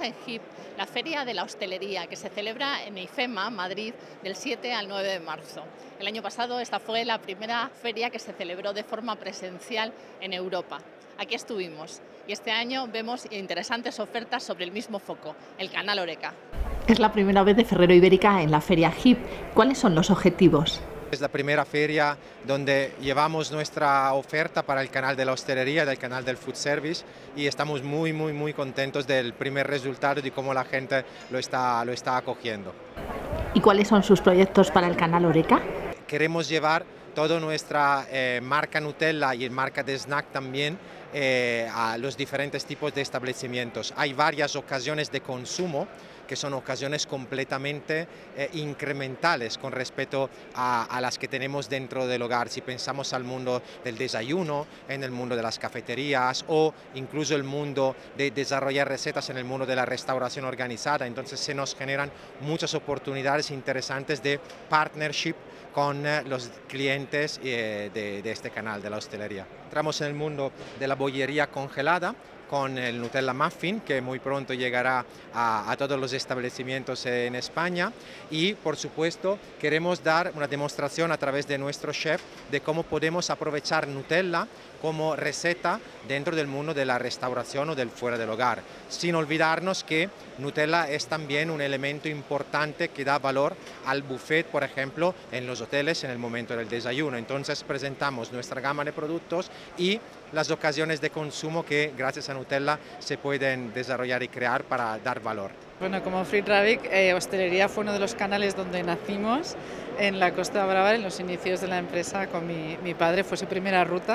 en HIP, la Feria de la Hostelería, que se celebra en IFEMA, Madrid, del 7 al 9 de marzo. El año pasado esta fue la primera feria que se celebró de forma presencial en Europa. Aquí estuvimos y este año vemos interesantes ofertas sobre el mismo foco, el canal Horeca. Es la primera vez de Ferrero Ibérica en la feria HIP. ¿Cuáles son los objetivos? Es la primera feria donde llevamos nuestra oferta para el canal de la hostelería, del canal del food service, y estamos muy contentos del primer resultado y de cómo la gente lo está acogiendo. ¿Y cuáles son sus proyectos para el canal Horeca? Queremos llevar toda nuestra marca Nutella y marca de snack también a los diferentes tipos de establecimientos. Hay varias ocasiones de consumo que son ocasiones completamente incrementales con respecto a las que tenemos dentro del hogar. Si pensamos al mundo del desayuno, en el mundo de las cafeterías o incluso el mundo de desarrollar recetas en el mundo de la restauración organizada, entonces se nos generan muchas oportunidades interesantes de partnership con los clientes de este canal de la hostelería. Entramos en el mundo de la bollería congelada con el Nutella Muffin, que muy pronto llegará a todos los establecimientos en España, y por supuesto queremos dar una demostración a través de nuestro chef de cómo podemos aprovechar Nutella como receta dentro del mundo de la restauración o del fuera del hogar, sin olvidarnos que Nutella es también un elemento importante que da valor al buffet, por ejemplo, en los hoteles en el momento del desayuno. Entonces presentamos nuestra gama de productos y las ocasiones de consumo que gracias a Nutella se pueden desarrollar y crear para dar valor. Bueno, como Frit Rabbit, hostelería fue uno de los canales donde nacimos en la Costa Brava, en los inicios de la empresa con mi padre, fue su primera ruta.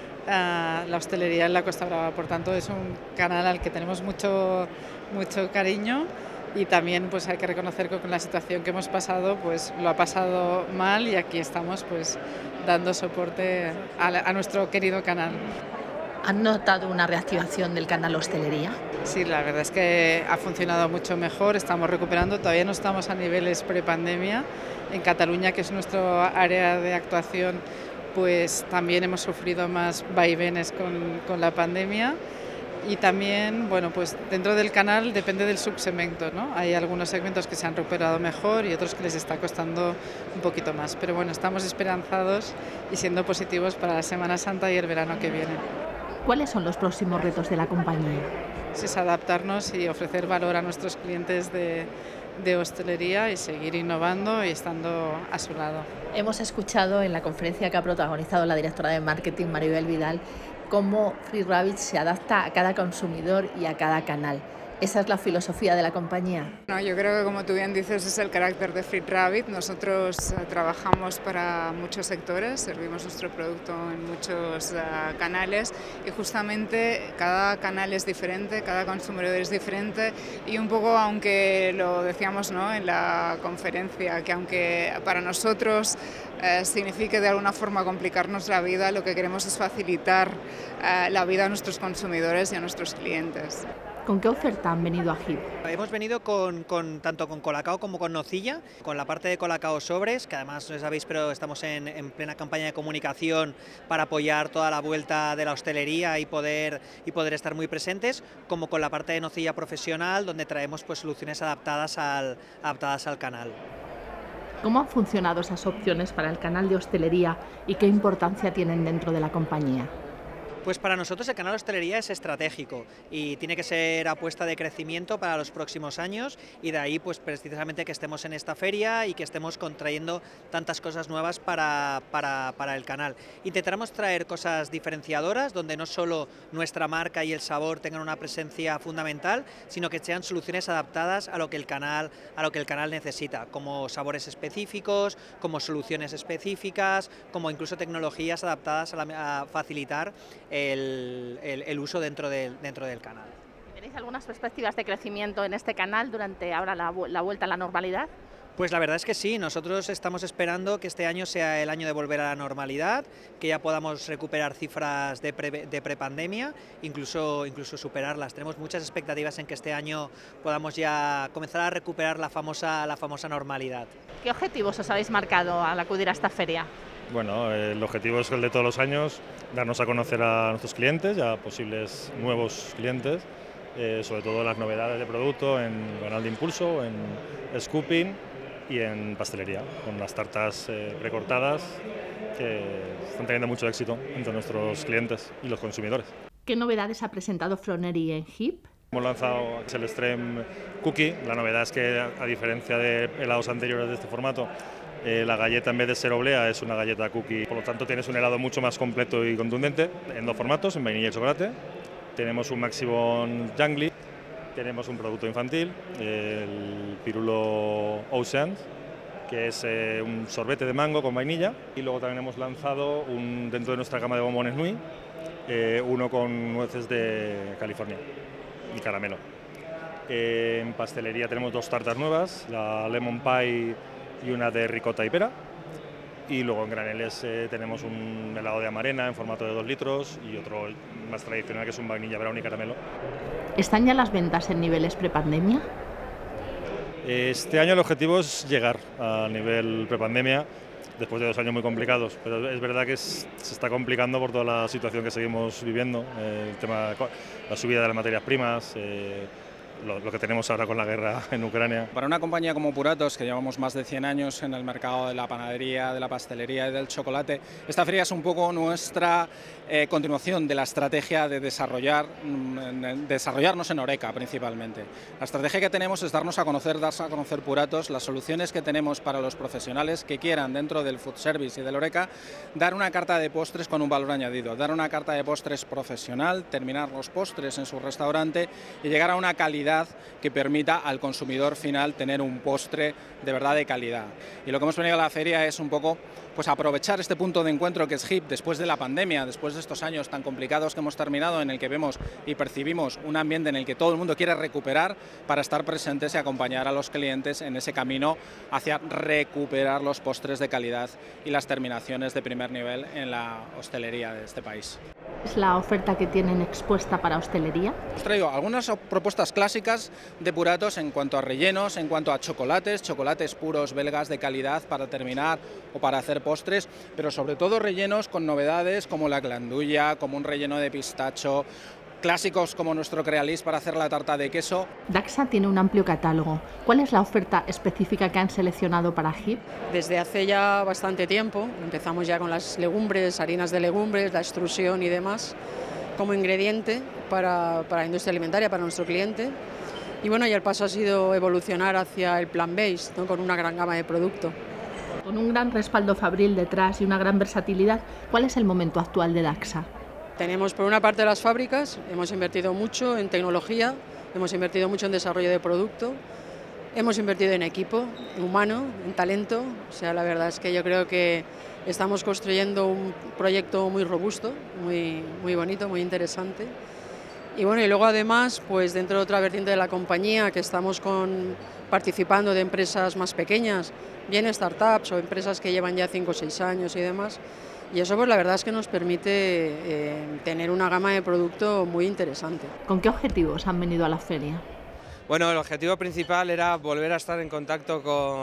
La hostelería en la Costa Brava, por tanto es un canal al que tenemos mucho cariño, y también pues hay que reconocer que con la situación que hemos pasado pues lo ha pasado mal, y aquí estamos pues dando soporte a nuestro querido canal. ¿Han notado una reactivación del canal hostelería? Sí, la verdad es que ha funcionado mucho mejor, estamos recuperando, todavía no estamos a niveles prepandemia. En Cataluña, que es nuestro área de actuación, pues también hemos sufrido más vaivenes con la pandemia, y también, bueno, pues dentro del canal depende del subsegmento, ¿no? Hay algunos segmentos que se han recuperado mejor y otros que les está costando un poquito más, pero bueno, estamos esperanzados y siendo positivos para la Semana Santa y el verano que viene. ¿Cuáles son los próximos retos de la compañía? Es adaptarnos y ofrecer valor a nuestros clientes de hostelería y seguir innovando y estando a su lado. Hemos escuchado en la conferencia que ha protagonizado la directora de marketing, Maribel Vidal, cómo Frit Rabbit se adapta a cada consumidor y a cada canal. ¿Esa es la filosofía de la compañía? No, yo creo que, como tú bien dices, es el carácter de Frit Rabbit. Nosotros trabajamos para muchos sectores, servimos nuestro producto en muchos canales, y justamente cada canal es diferente, cada consumidor es diferente, y un poco, aunque lo decíamos, ¿no?, en la conferencia, que aunque para nosotros signifique de alguna forma complicarnos la vida, lo que queremos es facilitar la vida a nuestros consumidores y a nuestros clientes. ¿Con qué oferta han venido a HIP? Hemos venido tanto con Colacao como con nocilla, con la parte de Colacao sobres, que además no sabéis, pero estamos en plena campaña de comunicación para apoyar toda la vuelta de la hostelería y poder estar muy presentes, como con la parte de nocilla profesional, donde traemos pues soluciones adaptadas al canal. ¿Cómo han funcionado esas opciones para el canal de hostelería y qué importancia tienen dentro de la compañía? Pues para nosotros el canal de hostelería es estratégico y tiene que ser apuesta de crecimiento para los próximos años, y de ahí pues precisamente que estemos en esta feria y que estemos contrayendo tantas cosas nuevas para el canal. Intentaremos traer cosas diferenciadoras donde no solo nuestra marca y el sabor tengan una presencia fundamental, sino que sean soluciones adaptadas a lo que el canal necesita, como sabores específicos, como soluciones específicas, como incluso tecnologías adaptadas a facilitar el uso dentro del canal. ¿Tenéis algunas perspectivas de crecimiento en este canal durante ahora la vuelta a la normalidad? Pues la verdad es que sí, nosotros estamos esperando que este año sea el año de volver a la normalidad, que ya podamos recuperar cifras de prepandemia, incluso superarlas. Tenemos muchas expectativas en que este año podamos ya comenzar a recuperar la famosa normalidad. ¿Qué objetivos os habéis marcado al acudir a esta feria? Bueno, el objetivo es el de todos los años, darnos a conocer a nuestros clientes y a posibles nuevos clientes, sobre todo las novedades de producto en canal de impulso, en scooping y en pastelería, con las tartas precortadas que están teniendo mucho éxito entre nuestros clientes y los consumidores. ¿Qué novedades ha presentado Froneri en HIP? Hemos lanzado el Extreme Cookie. La novedad es que, a diferencia de helados anteriores de este formato, la galleta, en vez de ser oblea, es una galleta cookie. Por lo tanto, tienes un helado mucho más completo y contundente en dos formatos, en vainilla y chocolate. Tenemos un Maxibon Jungly, tenemos un producto infantil, el Pirulo Ocean, que es un sorbete de mango con vainilla. Y luego también hemos lanzado dentro de nuestra gama de bombones Nui, uno con nueces de California y caramelo. En pastelería tenemos dos tartas nuevas, la Lemon Pie y una de ricota y pera. Y luego en graneles tenemos un helado de amarena en formato de 2 litros y otro más tradicional, que es un vainilla brown y caramelo. ¿Están ya las ventas en niveles prepandemia? Este año el objetivo es llegar a nivel prepandemia, después de 2 años muy complicados, pero es verdad que se está complicando por toda la situación que seguimos viviendo, el tema, la subida de las materias primas, lo que tenemos ahora con la guerra en Ucrania. Para una compañía como Puratos, que llevamos más de 100 años en el mercado de la panadería, de la pastelería y del chocolate, esta feria es un poco nuestra continuación de la estrategia de desarrollarnos en Horeca principalmente. La estrategia que tenemos es darse a conocer Puratos, las soluciones que tenemos para los profesionales que quieran dentro del food service y del Horeca, dar una carta de postres con un valor añadido, dar una carta de postres profesional, terminar los postres en su restaurante y llegar a una calidad que permita al consumidor final tener un postre de verdad de calidad. Y lo que hemos venido a la feria es un poco pues aprovechar este punto de encuentro que es HIP después de la pandemia, después de estos años tan complicados que hemos terminado, en el que vemos y percibimos un ambiente en el que todo el mundo quiere recuperar, para estar presentes y acompañar a los clientes en ese camino hacia recuperar los postres de calidad y las terminaciones de primer nivel en la hostelería de este país. ¿Es la oferta que tienen expuesta para hostelería? Os traigo algunas propuestas clásicas de Puratos en cuanto a rellenos, en cuanto a chocolates puros belgas de calidad para terminar o para hacer postres, pero sobre todo rellenos con novedades como la glandulla, como un relleno de pistacho, clásicos como nuestro Crealis para hacer la tarta de queso. Dacsa tiene un amplio catálogo. ¿Cuál es la oferta específica que han seleccionado para HIP? Desde hace ya bastante tiempo, empezamos ya con las legumbres, harinas de legumbres, la extrusión y demás, como ingrediente para la industria alimentaria, para nuestro cliente. Y bueno, y el paso ha sido evolucionar hacia el plant-based, ¿no? Con una gran gama de producto. Con un gran respaldo fabril detrás y una gran versatilidad, ¿cuál es el momento actual de Dacsa? Tenemos por una parte las fábricas, hemos invertido mucho en tecnología, hemos invertido mucho en desarrollo de producto, hemos invertido en equipo, en humano, en talento. O sea, la verdad es que yo creo que estamos construyendo un proyecto muy robusto, muy bonito, muy interesante. Y bueno, y luego además, pues dentro de otra vertiente de la compañía, que estamos participando de empresas más pequeñas, bien startups o empresas que llevan ya 5 o 6 años y demás. Y eso pues la verdad es que nos permite tener una gama de producto muy interesante. ¿Con qué objetivos han venido a la feria? Bueno, el objetivo principal era volver a estar en contacto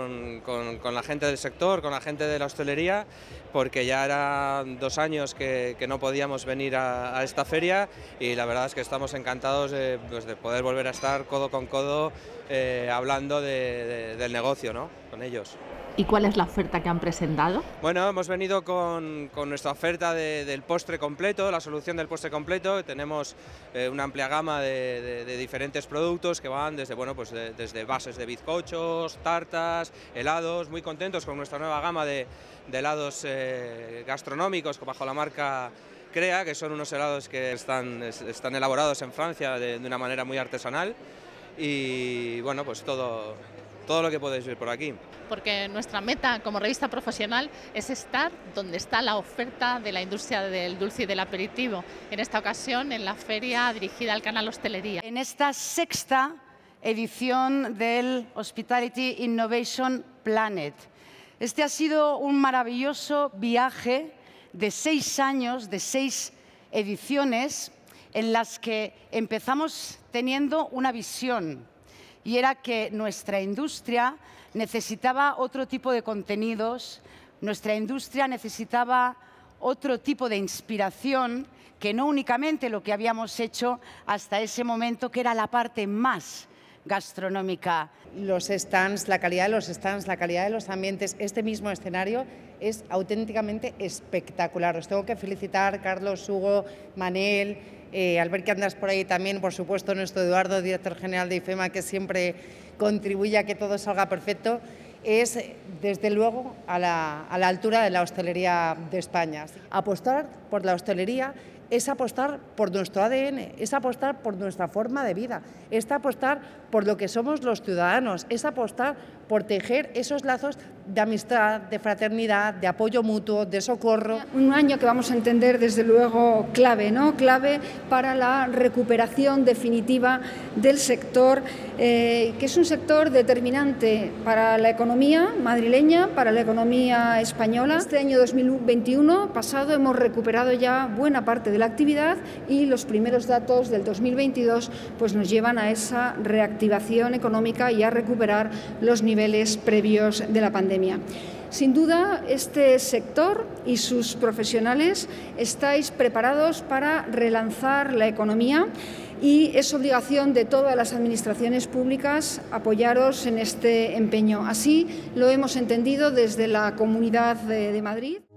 con la gente del sector, con la gente de la hostelería, porque ya eran 2 años que no podíamos venir a esta feria, y la verdad es que estamos encantados de poder volver a estar codo con codo hablando del negocio, ¿no? Con ellos. ¿Y cuál es la oferta que han presentado? Bueno, hemos venido con nuestra oferta del postre completo, la solución del postre completo. Tenemos una amplia gama de diferentes productos que van desde, bueno, pues desde bases de bizcochos, tartas, helados. Muy contentos con nuestra nueva gama de helados gastronómicos bajo la marca Crea, que son unos helados que están elaborados en Francia de una manera muy artesanal. Y bueno, pues todo lo que podéis ver por aquí. Porque nuestra meta como revista profesional es estar donde está la oferta de la industria del dulce y del aperitivo. En esta ocasión en la feria dirigida al canal Hostelería. En esta 6ª edición del Hospitality Innovation Planet. Este ha sido un maravilloso viaje de 6 años, de 6 ediciones, en las que empezamos teniendo una visión, y era que nuestra industria necesitaba otro tipo de contenidos, nuestra industria necesitaba otro tipo de inspiración que no únicamente lo que habíamos hecho hasta ese momento, que era la parte más gastronómica. Los stands, la calidad de los stands, la calidad de los ambientes, este mismo escenario es auténticamente espectacular. Os tengo que felicitar, Carlos, Hugo, Manel, al ver que andas por ahí también, por supuesto, nuestro Eduardo, director general de IFEMA, que siempre contribuye a que todo salga perfecto. Es, desde luego, a la altura de la hostelería de España. Apostar por la hostelería es apostar por nuestro ADN, es apostar por nuestra forma de vida, es apostar por lo que somos los ciudadanos, es apostar por tejer esos lazos de amistad, de fraternidad, de apoyo mutuo, de socorro. Un año que vamos a entender desde luego clave, ¿no? Clave para la recuperación definitiva del sector, que es un sector determinante para la economía madrileña, para la economía española. Este año 2021 pasado hemos recuperado ya buena parte de la actividad y los primeros datos del 2022 pues nos llevan a esa reactivación económica y a recuperar los niveles previos de la pandemia. Sin duda, este sector y sus profesionales estáis preparados para relanzar la economía y es obligación de todas las administraciones públicas apoyaros en este empeño. Así lo hemos entendido desde la Comunidad de Madrid.